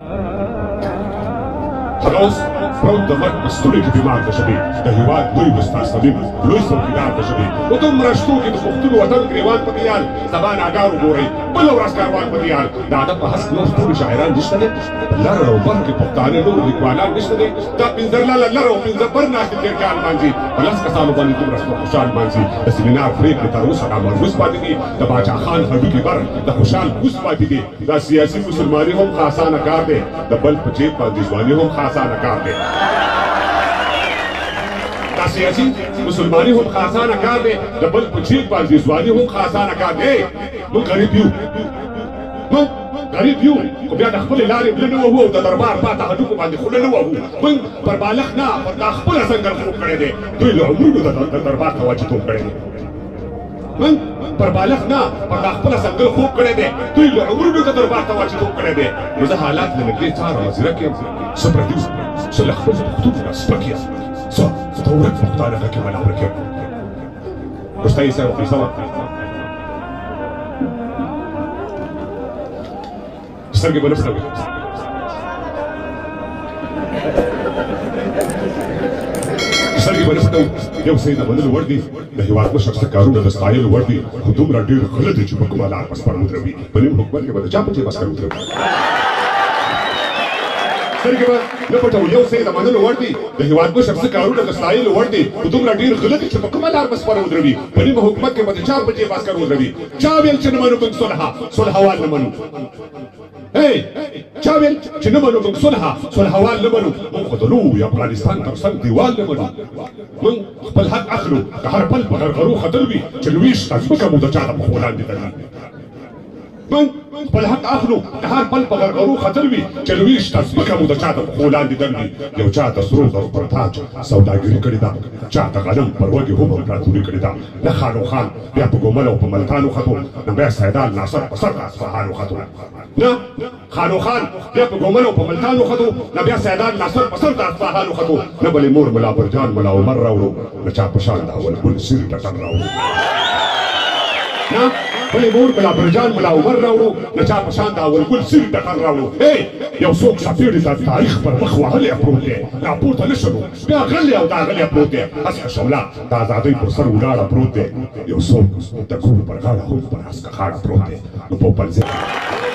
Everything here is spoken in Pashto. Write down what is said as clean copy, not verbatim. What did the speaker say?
هغه اوس پروت د مرګ په ستوني کې بیمار د ژبې د هېواد لوی استاد صمیم لوی څوکیدار د ژبې په دومره شتو کې د پښتون وطن ګریوان په دیال سبا ناګار وګورئ بله ورځ کاروان په دیال د ادب په هسک نور ټول شاعران نشته دی لر او بر کې پښتانه نور لیکوالان نشته دی دا پنځه لاله لر او پنځه بر ناستې تېر کال مانځي په لس کسانو باندې دومره شپه خوشحال مانځي د سیمینار پرېکړې تر اوسه نامرموز پاتې دي د باچا خان هډوکي بر د خوشحال کوز پاتې دي دا سیاسي مسلماني هم ښه اسانه کار دی د بل په جیب باندې ځواني هم ښه اسانه کار دی دا سیاسي مسلماني هم ښه اسانه کار دی د بل په جیب باندې ځواني هم ښه اسانه کار دی موږ غریب یو موږ غریب یو خو بیا د خپلې لارې بله نه وهو او د دربار پاته هډوکو باندې خوله نه وهو موږ پر بالغ نه پر دا خپله ځنګل خوب کړی دی دوی له عمرونو د دربار تواجدوب کړی دی موږ پر بالغ نه پر دا خپله ځنګل خوب کړی دی دوی له عمرونو د دربار تواجدوب کړی دی نو زه حالات له نږدې څار او ځیرک یم څه پردي څه له خپل پښتون نه سپک یم څه د ورځ پښتانه غږ کې ملاورک یم وروستی صاحب قیصه وه سترګې به نه پټوي سترګې به نه پټوي یو څه یې د منلو وړ دي د هېواد مشر څه کارونه د ستایلو وړ دي خو دومره ډېر غله دي چې په کومه لار بسپر ودروي په نیم حکومت کې به د چا په جیب عسکر ودروي سترګې به نه پټوي یو څه یې د منلو وړ دي د هېواد مشر څه کارونه د ستایلو وړ دي خو دومره ډېر غله دي چې په کومه لار بسپر ودروي په نیم حکومت کې به د چا په جیب عسکر ودروي چا ویل چې نه منو موږ صلحوال نه منو چا ویل چې نه منو موږ صلحوال نه منو موږ خو د لوی افغانستان تر څنګ دیوال نه منو موږ خپل حق اخلو د هر پل په غرغرو خطر وي چې لویشته ځمکه مو د چا د پښو لاندې دلي موږ خپل حق اخلو د هر پل په غرغرو خطر وي چې لویشته ځمکه مو د چا د پښو لاندې دلي یو چا د سرو زرو پر تاج سوداګري کړې ده چا د غنم پر وږي هم امپراتوري کړې ده نه خانو خان بیا په ګومل او په ملتان وختو نه بیا سیدال ناصر په سر د اصفهان وختو نه خانو خان بیا په ګومل او په ملتان وختو نه بیا سیدال ناصر په سر د اصفهان وختو نه بلې مور ملا برجان ملا عمر راوړو نه چا په شان د اول ګل سیر ټټن راوړو نه بلې مور ملا برجان ملا عمر راوړو نه چا په شان د اول ګل سیر ټټن راوړو یو څوک څپېړې د تاریخ پر مخ وهلی پروت دی راپورته نه شلو بیا غلی او داغلی پروت دی هسکه شوله د ازادۍ پر سر ولاړه پروت دی یو څوک د کور پر غاړه هم پر هسکه خاړه پروت دی نو په بل ځای